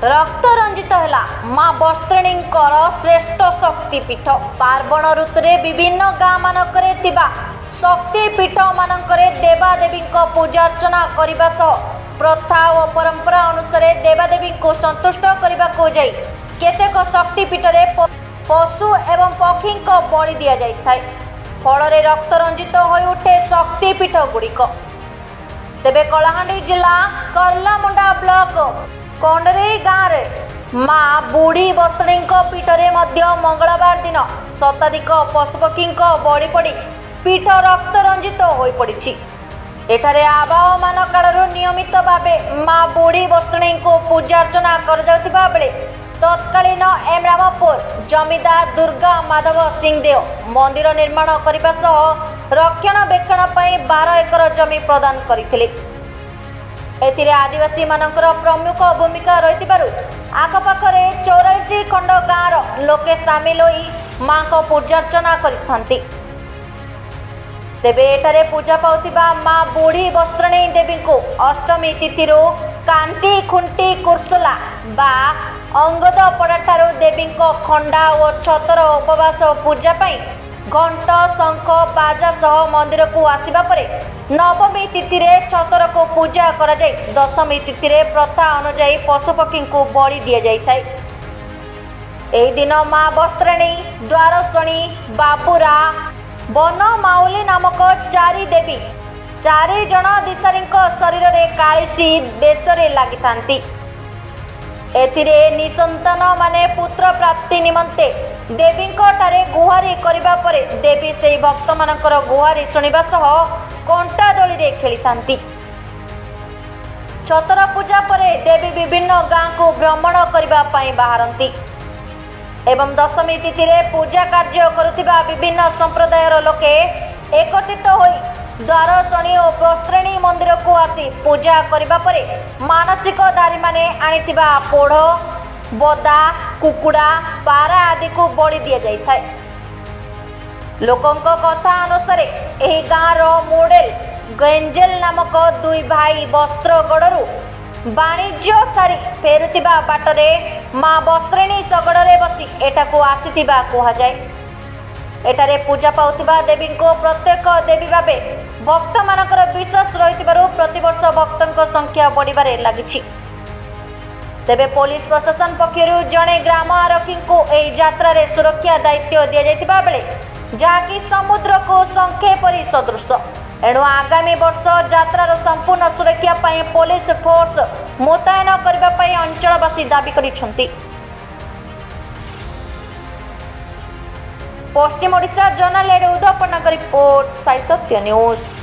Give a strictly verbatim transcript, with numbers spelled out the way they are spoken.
रक्त रंजित है माँ बस्त्रिणी श्रेष्ठ शक्तिपीठ। पार्वण ऋतु में विभिन्न गाँ मानकरे थिबा शक्तिपीठ मानकरे देवादेवी पूजार्चना करने सह प्रथा और परंपरा अनुसार देवादेवी को संतुष्ट करने को जाई केतेक शक्तिपीठ में पशु एवं पक्षी बलि दि जाए फल रक्त रंजित हो उठे शक्तिपीठ गुड़िक। तेबे कलाहांडी जिला कर्लामुंडा ब्लॉक कंडरेई गाँव में माँ बुढ़ी बस्त्रिणी पीठरे मंगलवार दिन शताधिक पशुपक्षी बलि पड़ी पीठ रक्त रंजित हो पड़ी। एठारे आवाहमान कालू नियमित भावे माँ बुढ़ी बस्त्रिणी को पूजार्चना कर जाउथिबा बेले तत्कालीन एमरामपुर जमीदार दुर्गा माधव सिंहदेव मंदिर निर्माण करने सह रक्षणाबेक्षण बारह एकर जमी प्रदान करथिले। एथिरे आदिवासी मानकर प्रमुख भूमिका रही आखपाखरे चौरासी खंड गाँव लोके सामिल होई माँ को पूजार्चना करिथंती। तेबे एठारे पूजा पाउथिबा माँ बुढ़ी बस्त्रिणी देवी को अष्टमी तिथि कांटी खुंटी कुर्सुला बा अंगद पड़ाठारू देवी खंडा और छतर उपवास पूजा पाई घंट शंख बाजा सह मंदिर को आसिबा परे नवमी तिथि रे छतर को पूजा करा जाय दशमी तिथि रे प्रथा अनुसार पशुपक्षी को बलि दि जाए। एही दिन माँ बस्त्रिणी द्वारसणी बाबुरा बनमाउली नामक चारि देवी चारि जन दिशारी शरीर में कालीसी बेशरे लगी एथिरे निसंतान माने पुत्र प्राप्ति निमंते देवी ठारे गुहारी करबा परे देवी से भक्त मानकर गुहारी शुणा सह कंटा दोली रे खेली। छतर पूजा परे देवी विभिन्न गाँ को भ्रमण करने बाहरती एवं दशमी तिथि रे पूजा कार्य करुथिबा विभिन्न संप्रदायर लोके एकत्रित होई द्वारसणी और बस्त्रिणी मंदिर को आसी पूजा करबा परे मानसिकधारी माने आनिथिबा पोढ़ बदा कुकुड़ा पारा आदि को बलि दि जाए। लोकंक कथा अनुसार एही गाँव मोडेल गेंजेल नामक दुई भाई वस्त्रगड़ू वाणिज्य सारी फेरुथिबा बाटरे माँ बस्त्रिणी शगड़े बसी एटाको आसीथिबा कुहाजाए। एटारे पूजा पाउथिबा देवी को प्रत्येक देवी भावे भक्त मानकर विश्वास रहिथिबारु प्रतिवर्ष भक्तों संख्या बढ़िबारे लागिछि। तेबे पुलिस प्रशासन पक्षरु जणे ग्राम आरक्षी को एही यात्रा रे सुरक्षा दायित्व दिया जायतिबा बेले जाकी समुद्र को संखे परि सदृश। एणु आगामी वर्ष यात्रार संपूर्ण सुरक्षा पाई पुलिस फोर्स मुतयन करबा पाई अंचलवासी दाबी करिसंती। पश्चिम ओडिशा जर्नल उदयपन्ना रिपोर्ट साई सत्य न्यूज।